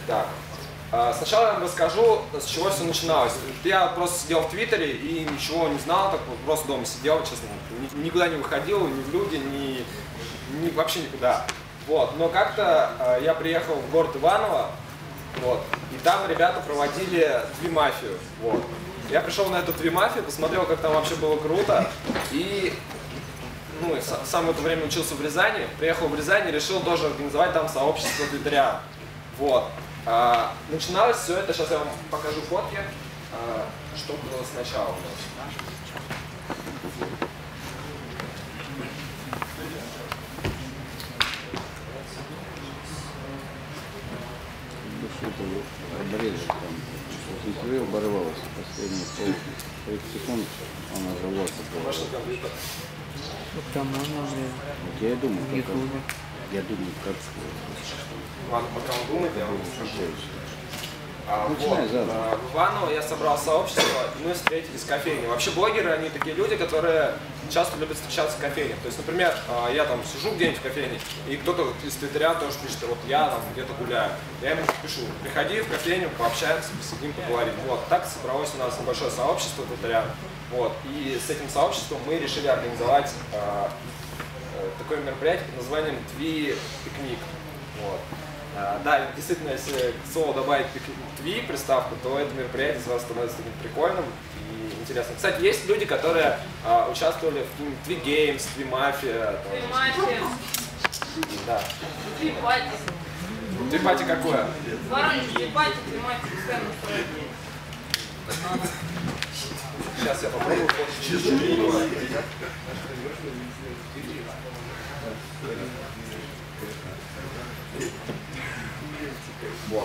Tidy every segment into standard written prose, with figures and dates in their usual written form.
Так. Сначала я вам расскажу, с чего все начиналось. Я просто сидел в Твиттере и ничего не знал, так просто дома сидел, честно. Никуда не выходил, ни в люди, ни вообще никуда. Вот. Но как-то я приехал в город Иваново, вот, и там ребята проводили Твимафию. Вот. Я пришел на эту Твимафию, посмотрел, как там вообще было круто, и сам в это время учился в Рязани, приехал в Рязань и решил тоже организовать там сообщество твиттерян. Вот. Начиналось все это, сейчас я вам покажу фотки, что было сначала у нас. Обрезать там, интервью оборвалось, последние 30 секунд она взорвалась. Там можно обрезать. Вот я и думаю, как Ладно, пока он думает, я вам скажу. В Иваново я собрал сообщество, и мы встретились в кофейне. Вообще блогеры, они такие люди, которые часто любят встречаться в кофейнях. То есть, например, я там сижу где-нибудь в кофейне, и кто-то из твиттерян тоже пишет, вот я там где-то гуляю. Я ему пишу, приходи в кофейню, пообщаемся, посидим, поговорим. Вот, так собралось у нас небольшое сообщество твиттерян. Вот, и с этим сообществом мы решили организовать такое мероприятие под названием Тви-пикник. Вот. Да, действительно, если к слову добавить Тви приставку, то это мероприятие сразу становится таким прикольным и интересным. Кстати, есть люди, которые участвовали в Twi Games, Twi Mafia. Да. Twi Party. Twi Party какое? Воронеж, Twi Party, Twi Mafia, постоянно устроили. Сейчас я попробую. Вот.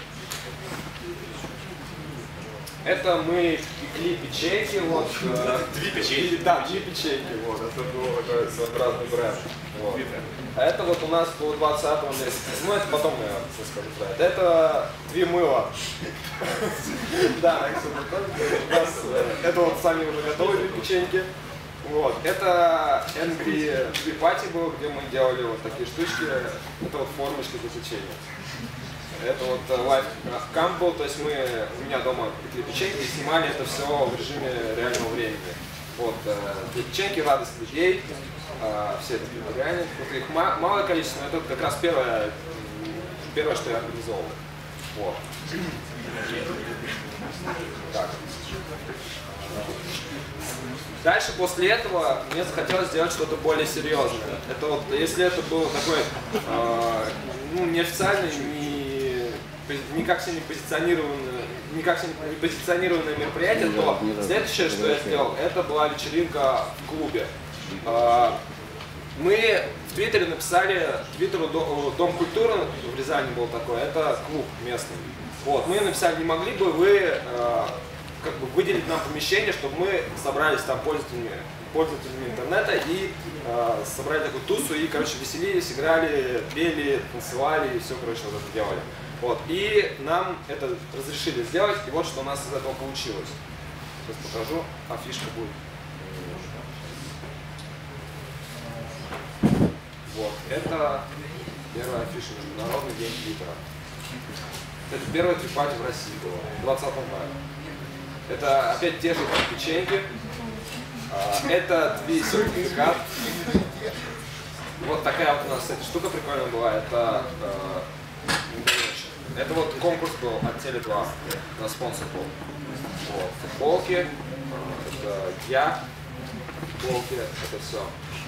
Это мы пекли печеньки, вот. Две печеньки? Да, 2 печеньки, вот. Это был такой своеобразный бренд. Вот. А это вот у нас по 20-му месяцу. Ну, это потом я расскажу про это. Это 2 мыла. Да, это вот сами уже готовые 2 печеньки. Вот. Это Angry Twi Party был, где мы делали вот такие штучки. Это вот формочки для печенья. Это вот лайфкам был, то есть мы у меня дома пекли печеньки и снимали это все в режиме реального времени. Вот, печеньки, радость людей, все это реально, их малое количество, но это как раз первое, что я организовал. Вот. Так. Дальше после этого мне захотелось сделать что-то более серьезное. Это вот, если это было такое, неофициальное, никак себе не позиционированное мероприятие, то следующее, что я сделал, это была вечеринка в клубе. Мы в Твиттере написали, Твиттеру Дом культуры в Рязани был такой, это клуб местный. Вот, мы написали, не могли бы вы как бы выделить нам помещение, чтобы мы собрались там пользователями интернета и собрали такую тусу и, короче, веселились, играли, пели, танцевали и все, короче, вот это делали. Вот. И нам это разрешили сделать, и вот что у нас из этого получилось. Сейчас покажу, афишка будет. Вот, это первая афиша, Международный день Твиттера. Это первая Twi Party в России была, 20 мая. Это опять те же печеньки. Это Twi-сертификат. Вот такая вот у нас, кстати, штука прикольная была. Это вот конкурс был от Теле2, на спонсор был. Вот, футболки, это я, футболки, это все.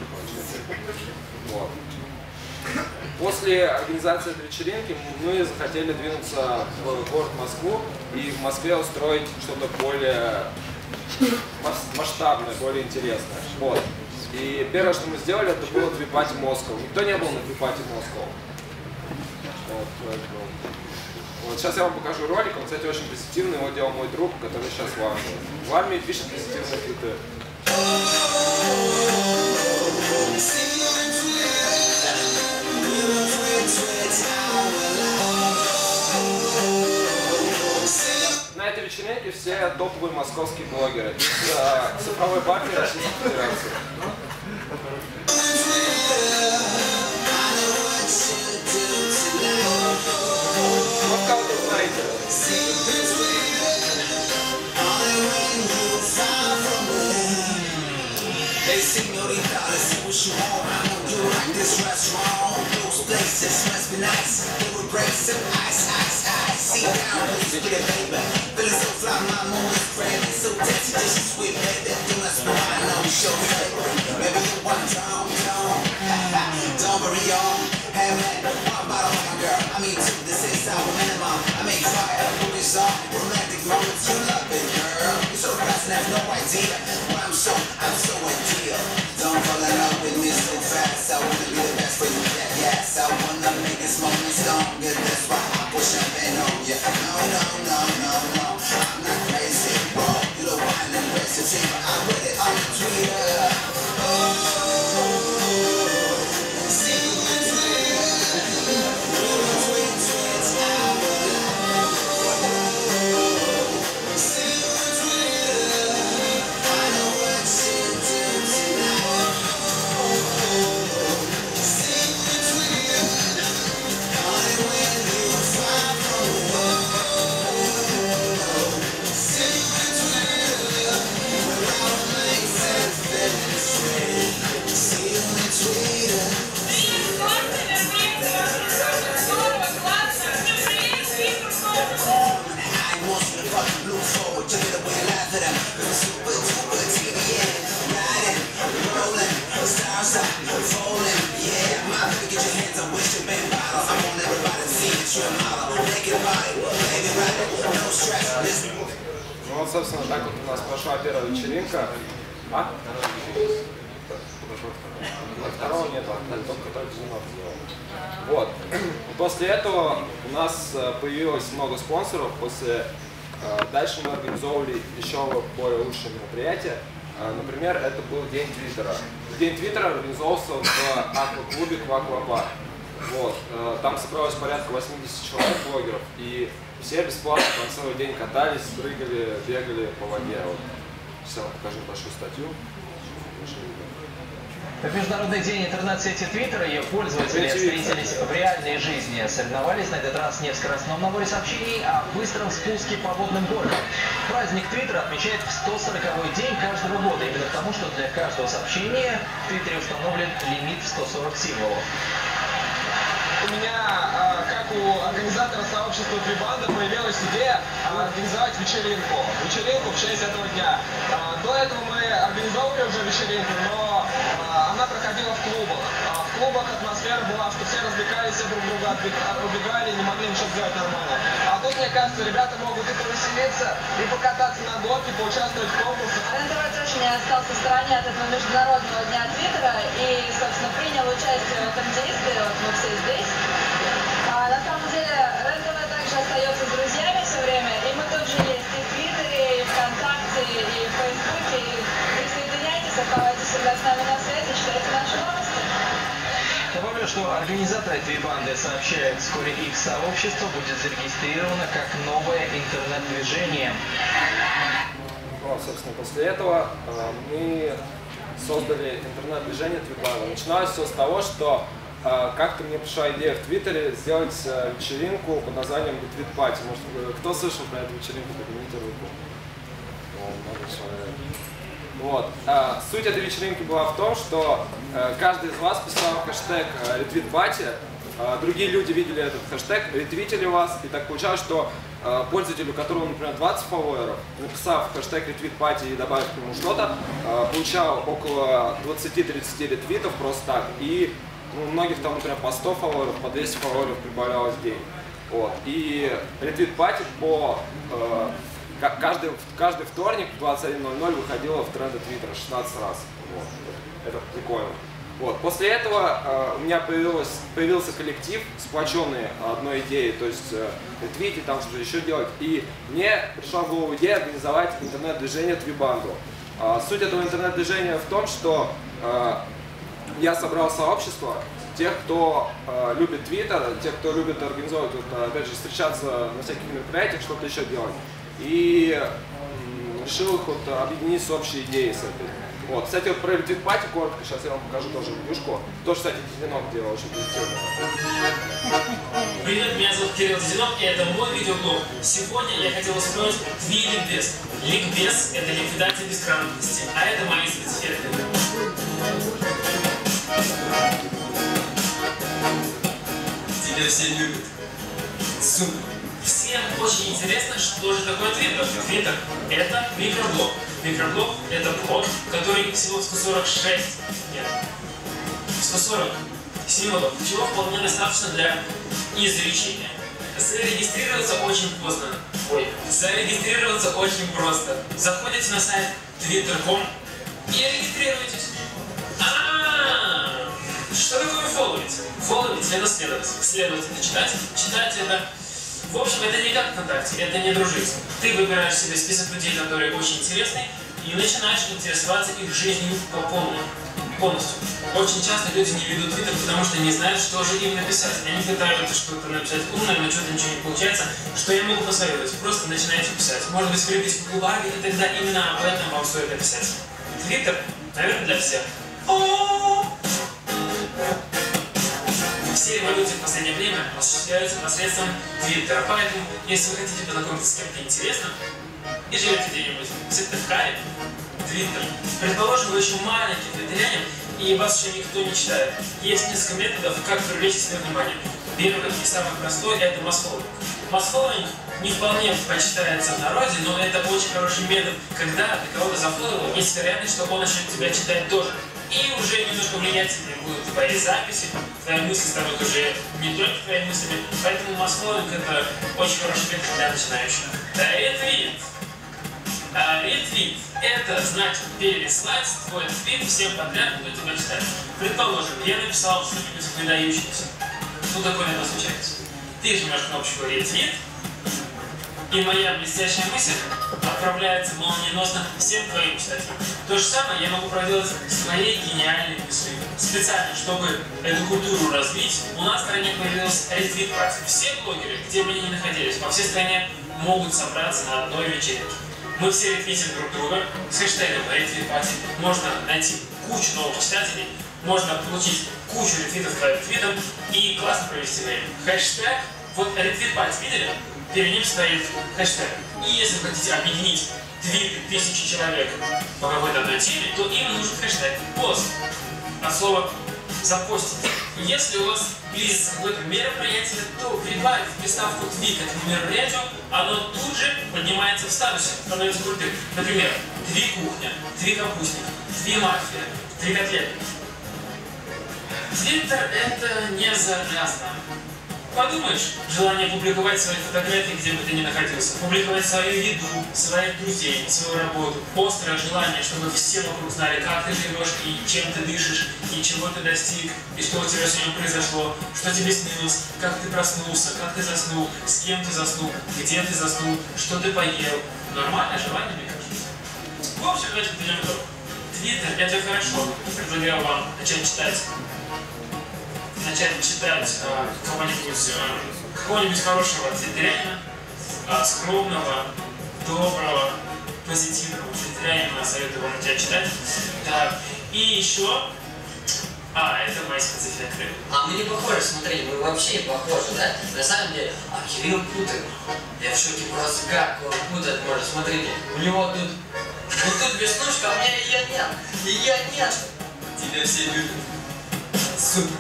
Вот. После организации этой вечеринки мы захотели двинуться в город Москву и в Москве устроить что-то более масштабное, более интересное. Вот. И первое, что мы сделали, это было Twi Party Moscow. Никто не был на Twi Party Moscow. Вот сейчас я вам покажу ролик, он, кстати, очень позитивный, его делал мой друг, который сейчас в армии. В армии пишет позитивные твиты. На этой вечеринке все топовые московские блогеры из цифровой партии Российской Федерации. Вот кого-то señorita, let's see what you want. I know you like this restaurant. Those places must be nice. They would break some ice, ice, ice. See down, please, get it, baby. Feeling so fly, my mood is crazy. So tasty, this is sweet, baby. Do not spoil, I know it's your favorite. Baby, you want don't worry, y'all. Have had one bottle of my girl. I mean, two, this is our minimum. I make fire, movies on romantic moments. You love it, girl. You're so fast and have no idea. Why I'm so ideal. Don't fall in love with me so fast. I wanna be the best for you, yes. I wanna make this moment stronger. That's why I push up and on you. No, no, no, no, no. I'm not crazy, bro. You're the one and recipe, but I read it on the Twitter. Ну вот, собственно, так вот у нас прошла первая вечеринка. А? Второго нет, только Джинов сделал. Вот. После этого у нас появилось много спонсоров. Дальше мы организовывали еще более лучшие мероприятия. Например, это был День Твиттера. День Твиттера организовался в акваклубе Ква-Ква-Ква. Вот. Там собралось порядка 80 человек, блогеров, и все бесплатно там целый день катались, прыгали, бегали по воде. Вот. Сейчас покажу большую статью. В Международный день интернет-сети Twitter ее пользователи встретились в реальной жизни. Соревновались на этот раз не в скоростном наборе сообщений, а в быстром спуске по водным горкам. Праздник Twitter отмечает в 140-й день каждого года, именно потому, что для каждого сообщения в Твиттере установлен лимит в 140 символов. У меня, как у организатора сообщества Твибанда, появилась идея организовать вечеринку в честь этого дня. До этого мы организовывали уже вечеринку, но она проходила в клубах. В клубах атмосфера была, что все развлекались, все друг друга убегали, не могли ничего сделать нормально. А тут, мне кажется, ребята могут и повеселиться, и покататься на горке, поучаствовать в конкурсах. РЕН-ТВ тоже не остался в стороне от этого международного дня Твиттера и, собственно, принял участие в этом действии. Вот мы все здесь. На самом деле, РЕН-ТВ также остается с друзьями все время, и мы тоже есть и в Твиттере, и ВКонтакте, и в Фейсбуке. И присоединяйтесь, оставайтесь всегда с нами на связи, читайте наши новости. Добавлю, что организаторы Твибанды сообщают, вскоре их сообщество будет зарегистрировано как новое интернет-движение. Ну, собственно, после этого мы создали интернет-движение Твибанда. Начиналось все с того, что как-то мне пришла идея в Твиттере сделать вечеринку под названием Retweet Party. Может, кто слышал про эту вечеринку, поднимите руку. О, много человек. Вот. Суть этой вечеринки была в том, что каждый из вас писал хэштег Retweet Party, другие люди видели этот хэштег, ретвитили вас, и так получалось, что пользователю, у которого, например, 20 фолловеров, написав хэштег Retweet Party и добавив к нему что-то, получал около 20-30 ретвитов просто так, и у многих там, например, по 100 фолловеров, по 200 фолловеров прибавлялось в день. Вот. И Retweet Party каждый вторник в 21:00 выходила в тренды Твиттера 16 раз. Вот. Это прикольно. Вот. После этого у меня появился коллектив, сплоченный одной идеей, то есть ретвитить, там что-то еще делать. И мне пришла в голову идея организовать интернет-движение Твибанду. Суть этого интернет-движения в том, что я собрал сообщество тех, кто любит Твиттер, тех, кто любит организовывать, опять же, встречаться на всяких мероприятиях, что-то еще делать. И решил их объединить с общей идеей с этой. Вот. Кстати, вот про Retweet Party коротко, сейчас я вам покажу тоже видюшку. Тоже, кстати, Дизинок делал очень позитивно. Привет, меня зовут Кирилл Дизинок, и это мой видеоблог. Сегодня я хотел устроить Твиликбез. Ликбез – это ликвидация бесграмотности, а это мои спецэффекты. Тебя все любят. Супер. Всем очень интересно, что же такое Твиттер. Твиттер – это микроблог. Микроблог – это блог, который всего 146, нет, 140 символов, чего вполне достаточно для изучения. Зарегистрироваться очень поздно. Зарегистрироваться очень просто. Заходите на сайт twitter.com и регистрируйтесь. Что такое фолловить? Фолловить – это следовать. Следовать – это читать. Читать – это... В общем, это не как ВКонтакте, это не дружить. Ты выбираешь себе список людей, которые очень интересны, и начинаешь интересоваться их жизнью полностью. Очень часто люди не ведут твиттер, потому что не знают, что же им написать. Они пытаются что-то написать умное, но что-то ничего не получается. Что я могу посоветовать? Просто начинайте писать. Может быть, вы любите популярки, и тогда именно об этом вам стоит написать. Твиттер, наверное, для всех. Все революции в последнее время осуществляются посредством Твиттера. Поэтому, если вы хотите познакомиться с кем-то интересным и живете где-нибудь в Сыктывкаре, Твиттер. Предположим, вы еще маленький твиттерянин, и вас еще никто не читает. Есть несколько методов, как привлечь себе внимание. Первый и самый простой – это масс-фолловинг. Масс-фолловинг не вполне почитается в народе, но это очень хороший метод. Когда ты кого-то зафолловил, есть вероятность, что он начнет тебя читать тоже. И уже немножко влиятельнее будут твои записи, твои мысли станут уже не только твоими мыслями. Поэтому масс-фолловинг – это очень хороший метод для начинающих. Ретвит. Ретвит – это значит переслать твой твит всем подряд, кто тебя читает. Предположим, я написал что-нибудь выдающееся. Что такое иногда случается? Ты жмешь кнопочку ретвит, и моя блестящая мысль отправляется молниеносно всем твоим читателям. То же самое я могу проделать с твоей гениальной мыслью. Специально, чтобы эту культуру развить, у нас в стране появилась ретвит-пати. Все блогеры, где бы они ни находились, по всей стране могут собраться на одной вечеринке. Мы все ретвитим друг друга с хэштегом ретвит-пати. Можно найти кучу новых читателей, можно получить кучу ретвитов твоим твитом и классно провести время. Хэштег, вот ретвит-пати, видели? Перед ним стоит хэштег. И если вы хотите объединить твиты 1000 человек по какой-то одной теме, то им нужен хэштег пост. От слова запостить. Если у вас близится какое-то мероприятие, то прибавив приставку твит к этому мероприятию, оно тут же поднимается в статусе, становится крутым. Например, тви-кухня, тви-капустник, тви-мафия, тви-котлет. Твиттер – это не заразно. Подумаешь, желание публиковать свои фотографии, где бы ты ни находился, публиковать свою еду, своих друзей, свою работу, острое желание, чтобы все вокруг знали, как ты живешь и чем ты дышишь, и чего ты достиг, и что у тебя сегодня произошло, что тебе снилось, как ты проснулся, как ты заснул, с кем ты заснул, где ты заснул, что ты поел. Нормальное желание, мне кажется. В общем, давайте перейдем к тому. Твиттер – это хорошо. Предлагаю вам начать читать какого-нибудь хорошего твиттерянина, скромного, доброго, позитивного твиттерянина, советую вам начать читать. Да. И еще... это мои спецэффекты. А мы не похожи, смотри, мы вообще не похожи, да? На самом деле, Кирилл путает. Я в шоке просто, как он путает, может, смотрите. У него тут, вот тут веснушка, а у меня ее нет. Ее нет. Тебя все любят. Супер.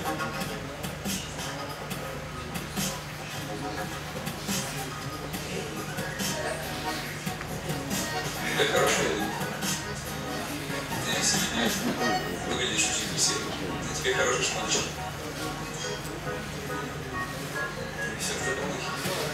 Как хорошо, ты сегодня выглядишь очень красиво. На тебе хороший шматочек. Все в таком духе.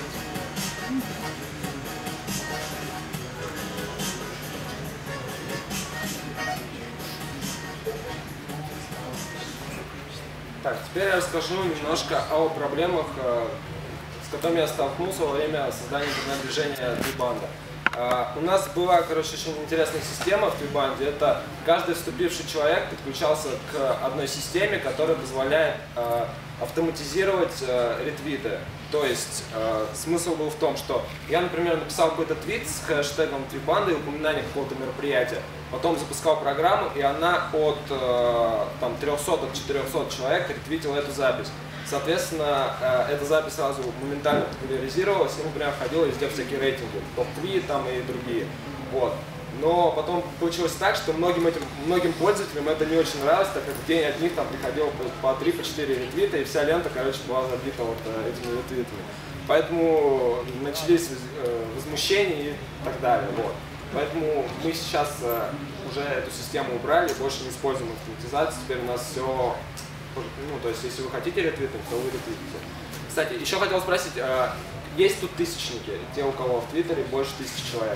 Так, теперь я расскажу немножко о проблемах, с которыми я столкнулся во время создания интернет-движения Твибанда. У нас была, очень интересная система в Твибанде. Это каждый вступивший человек подключался к одной системе, которая позволяет автоматизировать ретвиты. То есть смысл был в том, что я, например, написал какой-то твит с хэштегом Твибанда и упоминанием какого-то мероприятия, потом запускал программу, и она от 300 до 400 человек ретвитила эту запись. Соответственно, эта запись сразу моментально популяризировалась, и, например, ходила везде всякие рейтинги, топ-твит там и другие. Вот. Но потом получилось так, что многим пользователям это не очень нравилось, так как в день от них там приходило по 3-4 ретвита, и вся лента, короче, была забита вот этими ретвитами. Поэтому начались возмущения и так далее. Вот. Поэтому мы сейчас уже эту систему убрали, больше не используем автоматизацию, теперь у нас все, ну, то есть если вы хотите ретвитать, то вы ретвитите. Кстати, еще хотел спросить, есть тут тысячники, те, у кого в Твиттере больше 1000 человек?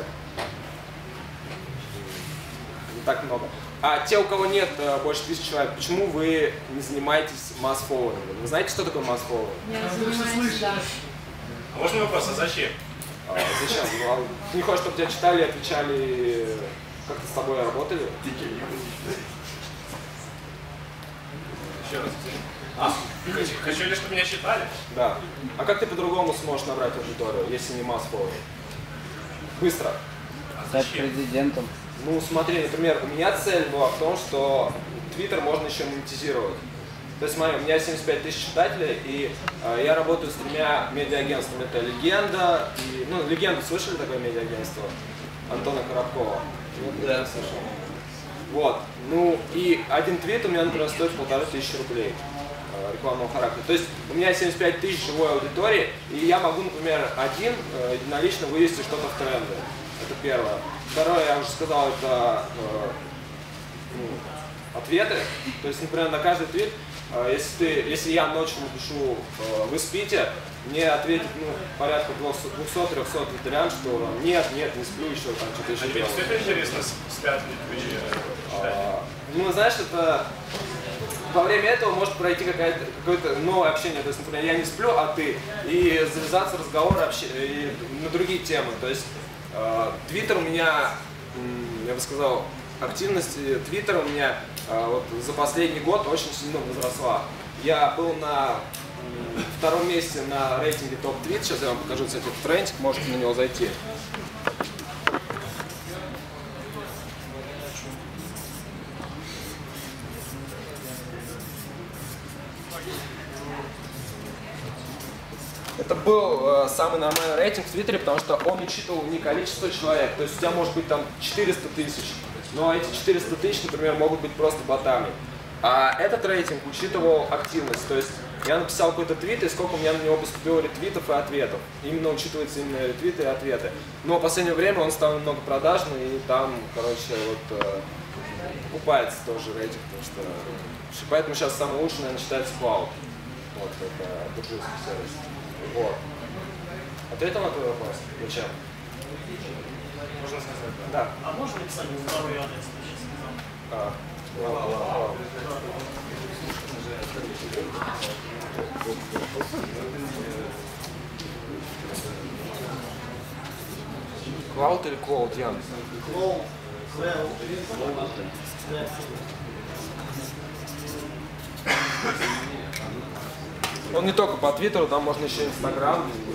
Не так много. А те, у кого нет больше 1000 человек, почему вы не занимаетесь масс-фолловингом? Вы знаете, что такое масс-фолловинг? Я занимаюсь, да. А можно вопрос, а зачем? Зачем? Ну, ты не хочешь, чтобы тебя читали и отвечали, как-то с тобой работали? Еще раз. Хочу ли, чтобы меня читали? Да. А как ты по-другому сможешь набрать аудиторию, если не масс-фолловинг? Быстро. Стать президентом. Ну, смотри, например, у меня цель была в том, что Twitter можно еще монетизировать. То есть, смотри, у меня 75 000 читателей, и я работаю с 3 медиа-агентствами. Это «Легенда», и, ну, «Легенду» слышали такое медиа-агентство? Антона Коробкова? Да, слышал. Вот. Ну, и один твит у меня, например, стоит 1500 рублей рекламного характера. То есть, у меня 75 000 живой аудитории, и я могу, например, один единолично вывести что-то в тренды. Это первое. Второе, я уже сказал, это ответы. То есть, например, на каждый твит, если я ночью напишу «Вы спите?», мне ответит порядка 200-300 твиттерян, что нет, не сплю еще, там что-то еще делаю. Тебе интересно, спят ли твои читатели? Ну, знаешь, это во время этого может пройти какое-то новое общение. То есть, например, я не сплю, а ты. И завязаться разговор на другие темы. То есть, Твиттер у меня, я бы сказал, активность Твиттера у меня вот за последний год очень сильно возросла. Я был на 2-м месте на рейтинге топ-твит. Сейчас я вам покажу, кстати, трендик, можете на него зайти. Это был самый нормальный рейтинг в Твиттере, потому что он учитывал не количество человек. То есть у тебя может быть там 400 000, но эти 400 000, например, могут быть просто ботами. А этот рейтинг учитывал активность. То есть я написал какой-то твит, и сколько у меня на него поступило ретвитов и ответов. Именно учитываются именно ретвиты и ответы. Но в последнее время он стал немного продажный, и там, короче, вот покупается тоже рейтинг. Потому что... Поэтому сейчас самый лучший, наверное, считается Cloud. Вот, это буржуйский сервис. Вот. Ответил на твой вопрос? Зачем? Можно сказать, да? Да. А можно написать второй адрес? Клауд или Клауд, Ян? Он не только по Твиттеру, там можно еще Инстаграм.